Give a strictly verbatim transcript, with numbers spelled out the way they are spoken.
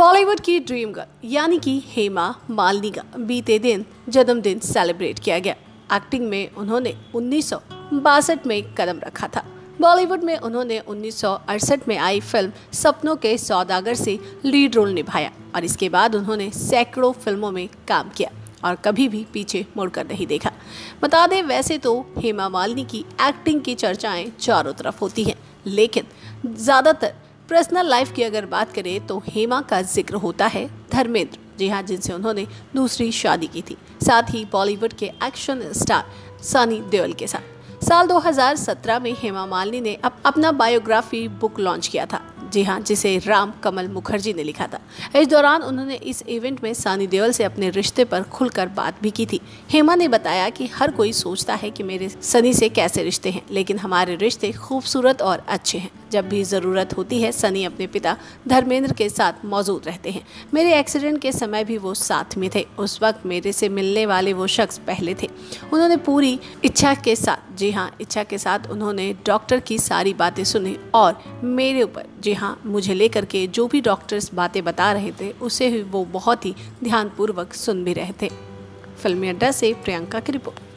बॉलीवुड की dream girl यानी कि हेमा मालिनी का बीते दिन जन्मदिन सेलिब्रेट किया गया। एक्टिंग में उन्होंने उन्नीस सौ बासठ में कदम रखा था। बॉलीवुड में उन्होंने उन्नीस सौ अड़सठ में आई फिल्म सपनों के सौदागर से लीड रोल निभाया और इसके बाद उन्होंने सैकड़ों फिल्मों में काम किया और कभी भी पीछे मुड़कर नहीं देखा। बता दें, वैसे तो हेमा मालिनी की एक्टिंग की चर्चाएं चारों तरफ होती हैं, लेकिन ज़्यादातर पर्सनल लाइफ की अगर बात करें तो हेमा का जिक्र होता है धर्मेंद्र, जी हाँ, जिनसे उन्होंने दूसरी शादी की थी, साथ ही बॉलीवुड के एक्शन स्टार सनी देओल के साथ। साल दो हज़ार सत्रह में हेमा मालिनी ने अप, अपना बायोग्राफी बुक लॉन्च किया था, जी हाँ, जिसे राम कमल मुखर्जी ने लिखा था। इस दौरान उन्होंने इस इवेंट में सनी देओल से अपने रिश्ते पर खुलकर बात भी की थी। हेमा ने बताया कि हर कोई सोचता है कि मेरे सनी से कैसे रिश्ते हैं, लेकिन हमारे रिश्ते खूबसूरत और अच्छे हैं। जब भी ज़रूरत होती है सनी अपने पिता धर्मेंद्र के साथ मौजूद रहते हैं। मेरे एक्सीडेंट के समय भी वो साथ में थे। उस वक्त मेरे से मिलने वाले वो शख्स पहले थे। उन्होंने पूरी इच्छा के साथ, जी हाँ, इच्छा के साथ उन्होंने डॉक्टर की सारी बातें सुनी और मेरे ऊपर, जी हाँ, मुझे लेकर के जो भी डॉक्टर्स बातें बता रहे थे उसे वो बहुत ही ध्यानपूर्वक सुन भी रहे थे। फिल्मी अड्डा से प्रियंका की रिपोर्ट।